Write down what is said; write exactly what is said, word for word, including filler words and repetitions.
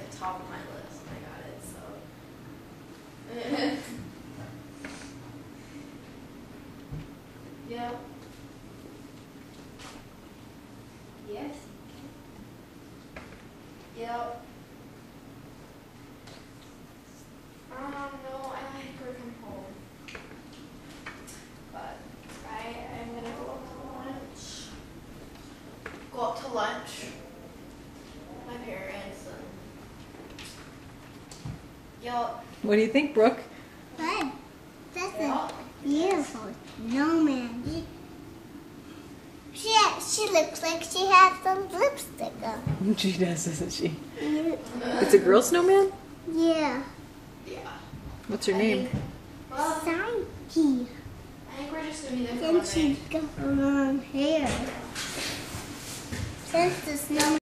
like top of my list when I got it. So. Yep. Yes. Yep. Um, no, I like her come home. But I am gonna go up to lunch. Go up to lunch. My parents and yep. What do you think, Brooke? Good. That's Yep. a beautiful snowman. She she looks like she has some lipstick on. She does, doesn't she? Yeah. It's a girl snowman? Yeah. Yeah. What's her I name? think- Well, Sanky. I think we're just gonna be there for Then one she's night. got long hair. Since the snow